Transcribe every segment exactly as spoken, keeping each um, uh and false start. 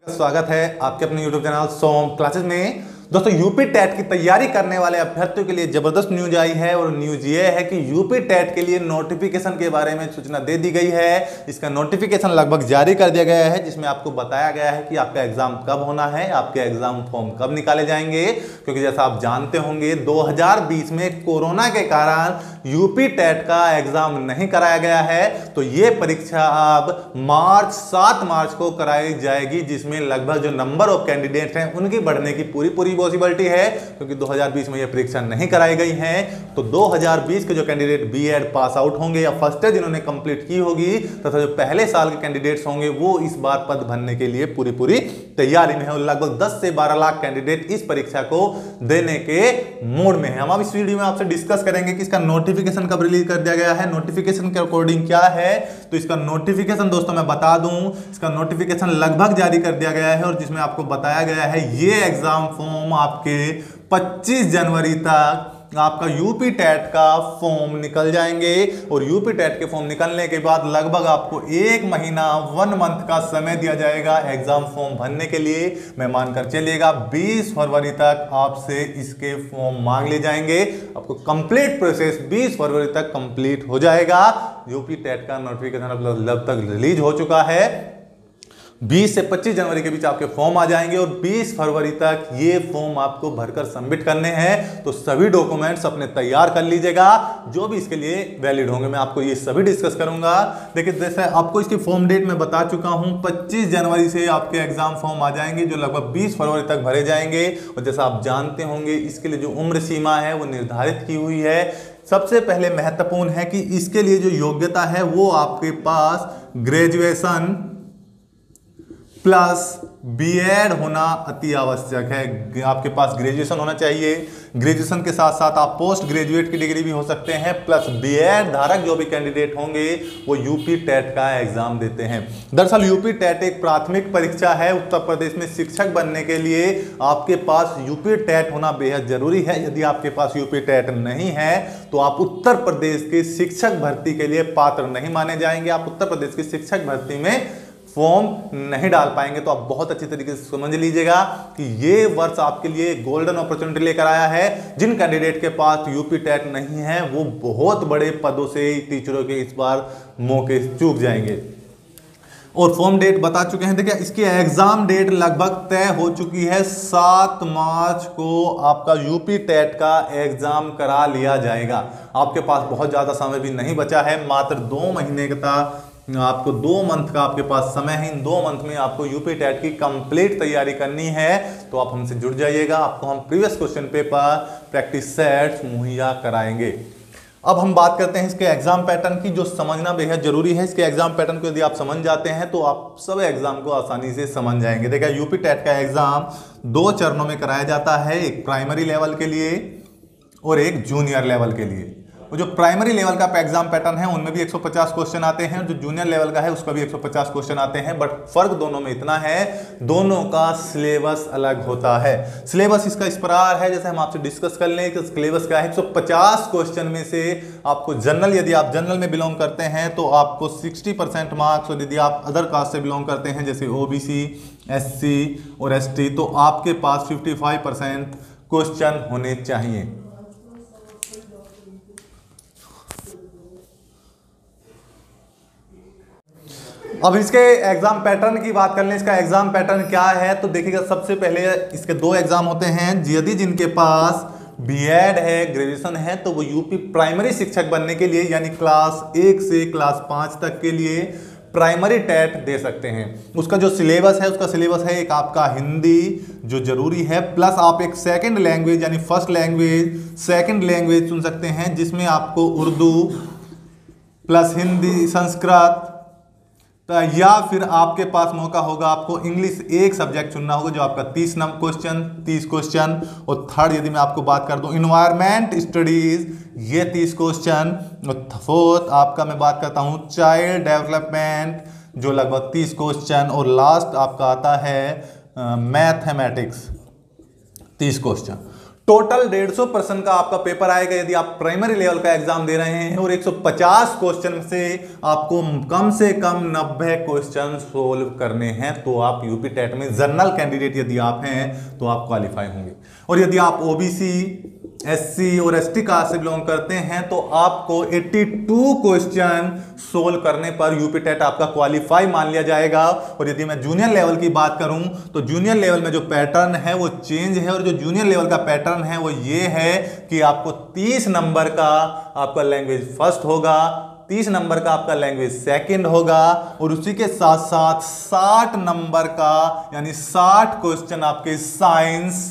स्वागत है आपके अपने YouTube चैनल सोम क्लासेस में। दोस्तों यूपी टेट की तैयारी करने वाले अभ्यर्थियों के लिए जबरदस्त न्यूज आई है और न्यूज ये है कि यूपी टेट के लिए नोटिफिकेशन के बारे में सूचना दे दी गई है। इसका नोटिफिकेशन लगभग जारी कर दिया गया है, जिसमें आपको बताया गया है कि आपका एग्जाम कब होना है, आपके एग्जाम फॉर्म कब निकाले जाएंगे। क्योंकि जैसा आप जानते होंगे दो हज़ार बीस में कोरोना के कारण यूपी टेट का एग्जाम नहीं कराया गया है, तो ये परीक्षा अब मार्च सात मार्च को कराई जाएगी, जिसमें लगभग जो नंबर ऑफ कैंडिडेट हैं उनकी बढ़ने की पूरी पूरी पॉसिबिलिटी है। क्योंकि दो हज़ार बीस में यह परीक्षा नहीं कराई गई है, तो दो हज़ार बीस के जो कैंडिडेट बीएड पास आउट होंगे या फर्स्ट ईयर जिन्होंने कंप्लीट की होगी तथा जो पहले साल के कैंडिडेट्स होंगे वो इस बार पद भरने के लिए पूरी पूरी तैयारी में है और लगभग दस से बारह लाख कैंडिडेट इस परीक्षा को देने के मूड में है। हम अब इस वीडियो में आपसे डिस्कस करेंगे कि इसका नोटिफिकेशन कब रिलीज कर दिया गया है, नोटिफिकेशन के अकॉर्डिंग क्या है। तो इसका नोटिफिकेशन दोस्तों मैं बता दूं, इसका नोटिफिकेशन लगभग जारी कर दिया गया है और जिसमें आपको बताया गया है ये एग्जाम फॉर्म आपके पच्चीस जनवरी तक आपका यूपी टेट का फॉर्म निकल जाएंगे और यूपी टेट के फॉर्म निकलने के बाद लगभग आपको एक महीना वन मंथ का समय दिया जाएगा एग्जाम फॉर्म भरने के लिए। मैं मानकर चलिएगा बीस फरवरी तक आपसे इसके फॉर्म मांग लिए जाएंगे। आपको कंप्लीट प्रोसेस बीस फरवरी तक कंप्लीट हो जाएगा। यूपी टेट का नोटिफिकेशन अब तक रिलीज हो चुका है। बीस से पच्चीस जनवरी के बीच आपके फॉर्म आ जाएंगे और बीस फरवरी तक ये फॉर्म आपको भरकर सबमिट करने हैं। तो सभी डॉक्यूमेंट्स अपने तैयार कर लीजिएगा जो भी इसके लिए वैलिड होंगे, मैं आपको ये सभी डिस्कस करूंगा। देखिए जैसे आपको इसकी फॉर्म डेट मैं बता चुका हूं, पच्चीस जनवरी से आपके एग्जाम फॉर्म आ जाएंगे जो लगभग बीस फरवरी तक भरे जाएंगे। और जैसा आप जानते होंगे इसके लिए जो उम्र सीमा है वो निर्धारित की हुई है। सबसे पहले महत्वपूर्ण है कि इसके लिए जो योग्यता है वो आपके पास ग्रेजुएशन प्लस बीएड होना अति आवश्यक है। आपके पास ग्रेजुएशन होना चाहिए, ग्रेजुएशन के साथ साथ आप पोस्ट ग्रेजुएट की डिग्री भी हो सकते हैं, प्लस बीएड धारक जो भी कैंडिडेट होंगे वो यूपी टेट का एग्जाम देते हैं। दरअसल यूपी टेट एक प्राथमिक परीक्षा है। उत्तर प्रदेश में शिक्षक बनने के लिए आपके पास यूपी टेट होना बेहद जरूरी है। यदि आपके पास यूपी टेट नहीं है तो आप उत्तर प्रदेश के शिक्षक भर्ती के लिए पात्र नहीं माने जाएंगे, आप उत्तर प्रदेश की शिक्षक भर्ती में फॉर्म नहीं डाल पाएंगे। तो आप बहुत अच्छी तरीके से समझ लीजिएगा कि ये वर्ष आपके लिए गोल्डन अपॉर्चुनिटी लेकर आया है। जिन कैंडिडेट के पास यूपी टेट नहीं है वो बहुत बड़े पदों से टीचरों के इस बार मौके चूक जाएंगे। और फॉर्म डेट बता चुके हैं। देखिए इसकी एग्जाम डेट लगभग तय हो चुकी है, सात मार्च को आपका यूपी टेट का एग्जाम करा लिया जाएगा। आपके पास बहुत ज्यादा समय भी नहीं बचा है, मात्र दो महीने का आपको दो मंथ का आपके पास समय है। इन दो मंथ में आपको यूपी टेट की कंप्लीट तैयारी करनी है। तो आप हमसे जुड़ जाइएगा, आपको हम previous question paper practice sets मुहैया कराएंगे। अब हम बात करते हैं इसके एग्जाम पैटर्न की, जो समझना बेहद जरूरी है। इसके एग्जाम पैटर्न को यदि आप समझ जाते हैं तो आप सब एग्जाम को आसानी से समझ जाएंगे। देखिए यूपी टेट का एग्जाम दो चरणों में कराया जाता है, एक प्राइमरी लेवल के लिए और एक जूनियर लेवल के लिए। वो जो प्राइमरी लेवल का एग्जाम पैटर्न है उनमें भी एक सौ पचास क्वेश्चन आते हैं, जो जूनियर लेवल का है उसका भी एक सौ पचास क्वेश्चन आते हैं। बट फर्क दोनों में इतना है, दोनों का सिलेबस अलग होता है। सिलेबस इसका इस प्रकार है, जैसे हम आपसे डिस्कस कर लें कि सिलेबस क्या है। एक सौ पचास क्वेश्चन में से आपको जनरल, यदि आप जनरल में बिलोंग करते हैं तो आपको साठ परसेंट मार्क्स, और यदि आप अदर कास्ट से बिलोंग करते हैं जैसे ओबीसी, एससी और एसटी तो आपके पास पचपन परसेंट क्वेश्चन होने चाहिए। अब इसके एग्जाम पैटर्न की बात कर लें, इसका एग्जाम पैटर्न क्या है तो देखिएगा सबसे पहले इसके दो एग्जाम होते हैं। यदि जिनके पास बीएड है, ग्रेजुएशन है, तो वो यूपी प्राइमरी शिक्षक बनने के लिए यानी क्लास एक से क्लास पाँच तक के लिए प्राइमरी टेट दे सकते हैं। उसका जो सिलेबस है उसका सिलेबस है एक आपका हिंदी जो जरूरी है, प्लस आप एक सेकंड लैंग्वेज यानी फर्स्ट लैंग्वेज सेकंड लैंग्वेज चुन सकते हैं, जिसमें आपको उर्दू प्लस हिंदी, संस्कृत, या फिर आपके पास मौका होगा आपको इंग्लिश एक सब्जेक्ट चुनना होगा जो आपका तीस नंबर क्वेश्चन तीस क्वेश्चन। और थर्ड यदि मैं आपको बात कर दूं इन्वायरमेंट स्टडीज, ये तीस क्वेश्चन। और फोर्थ आपका मैं बात करता हूं चाइल्ड डेवलपमेंट जो लगभग तीस क्वेश्चन। और लास्ट आपका आता है मैथमेटिक्स तीस क्वेश्चन। टोटल डेढ़ सौ परसेंट का आपका पेपर आएगा यदि आप प्राइमरी लेवल का एग्जाम दे रहे हैं और एक सौ पचास क्वेश्चन से आपको कम से कम नब्बे क्वेश्चन सोल्व करने हैं तो आप यूपी टेट में जनरल कैंडिडेट यदि आप हैं तो आप क्वालिफाई होंगे। और यदि आप ओबीसी, एससी और एसटी कास्ट से बिलोंग करते हैं तो आपको बयासी क्वेश्चन सोल्व करने पर यूपी टेट आपका क्वालिफाई मान लिया जाएगा। और यदि मैं जूनियर लेवल की बात करूं तो जूनियर लेवल में जो पैटर्न है वो चेंज है और जो जूनियर लेवल का पैटर्न है वो ये है कि आपको तीस नंबर का आपका लैंग्वेज फर्स्ट होगा, तीस नंबर का आपका लैंग्वेज सेकंड होगा और उसी के साथ साथ साठ नंबर का यानी साठ क्वेश्चन आपके साइंस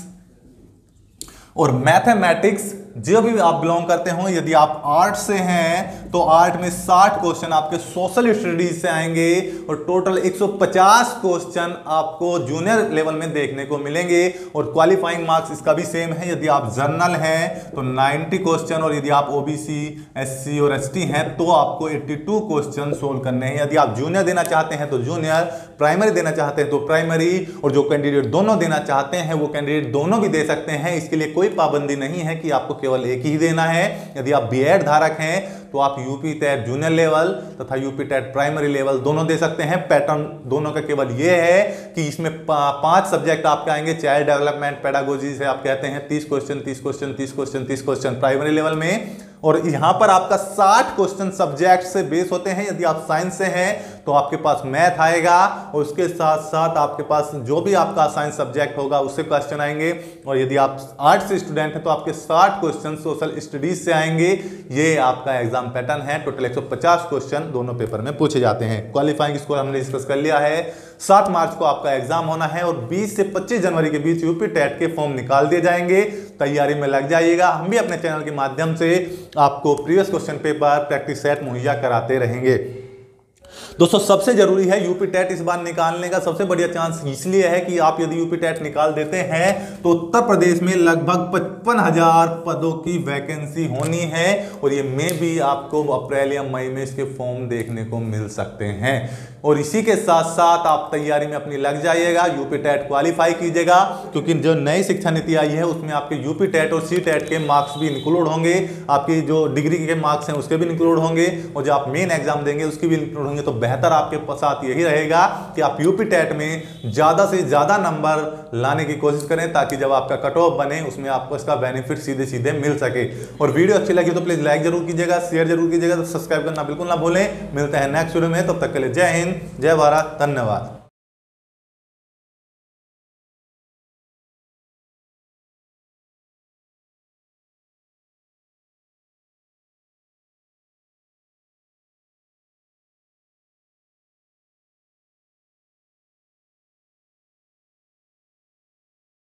और मैथमेटिक्स जो भी आप बिलोंग करते हो। यदि आप आर्ट से हैं तो आर्ट में साठ क्वेश्चन आपके सोशल स्टडीज से आएंगे और टोटल एक सौ पचास क्वेश्चन आपको जूनियर लेवल में देखने को मिलेंगे। और क्वालिफाइंग मार्क्स इसका भी सेम है, यदि आप जनरल हैं तो नब्बे क्वेश्चन और यदि आप ओबीसी, एससी और एसटी हैं तो आपको बयासी क्वेश्चन सोल्व करने हैं। यदि आप जूनियर देना चाहते हैं तो जूनियर, प्राइमरी देना चाहते हैं तो प्राइमरी, और जो कैंडिडेट दोनों देना चाहते हैं वो कैंडिडेट दोनों भी दे सकते हैं। इसके लिए कोई पाबंदी नहीं है कि आपको केवल एक ही देना है। यदि आप बीएड धारक हैं तो आप यूपी टेट जूनियर लेवल तथा यूपी टेट प्राइमरी लेवल दोनों दे सकते हैं। पैटर्न दोनों का केवल यह है कि इसमें पांच सब्जेक्ट आपके आएंगे, चाइल्ड डेवलपमेंट, पेडागोजी से आप कहते हैं तीस क्वेश्चन तीस क्वेश्चन तीस क्वेश्चन तीस क्वेश्चन प्राइमरी लेवल में, और यहां पर आपका साठ क्वेश्चन सब्जेक्ट से बेस होते हैं। यदि आप साइंस से हैं तो आपके पास मैथ आएगा और उसके साथ साथ आपके पास जो भी आपका साइंस सब्जेक्ट होगा उससे क्वेश्चन आएंगे। और यदि आप आर्ट से स्टूडेंट हैं तो आपके साठ क्वेश्चन सोशल स्टडीज से आएंगे। ये आपका एग्जाम पैटर्न है। टोटल एक सौ पचास क्वेश्चन दोनों पेपर में पूछे जाते हैं। क्वालिफाइंग स्कोर हमने डिस्कस कर लिया है। सात मार्च को आपका एग्जाम होना है और बीस से पच्चीस जनवरी के बीच यूपी टेट के फॉर्म निकाल दिए जाएंगे। तैयारी में लग जाइएगा। हम भी अपने चैनल के माध्यम से आपको previous question paper, practice set मुहैया कराते रहेंगे। दोस्तों सबसे जरूरी है यूपी टेट इस बार निकालने का सबसे बढ़िया चांस इसलिए है कि आप यदि यूपी टेट निकाल देते हैं तो उत्तर प्रदेश में लगभग पचपन हजार पदों की वैकेंसी होनी है और ये मई भी आपको अप्रैल या मई में इसके फॉर्म देखने को मिल सकते हैं। और इसी के साथ साथ आप तैयारी में अपनी लग जाइएगा, यूपी टेट क्वालिफाई कीजिएगा, क्योंकि जो नई शिक्षा नीति आई है उसमें आपके यूपी टेट और सी टेट के मार्क्स भी इंक्लूड होंगे, आपकी जो डिग्री के मार्क्स हैं उसके भी इंक्लूड होंगे और जो आप मेन एग्जाम देंगे उसके भी इंक्लूड होंगे। तो बेहतर आपके साथ यही रहेगा कि आप यूपी टेट में ज्यादा से ज्यादा नंबर लाने की कोशिश करें ताकि जब आपका कट ऑफ बने उसमें आपको इसका बेनिफिट सीधे सीधे मिल सके। और वीडियो अच्छी लगी तो प्लीज लाइक जरूर कीजिएगा, शेयर जरूर कीजिएगा, तो सब्सक्राइब करना बिल्कुल ना भूलें। मिलते हैं नेक्स्ट वीडियो में, तब तक के लिए जय हिंद, जय भारत, धन्यवाद।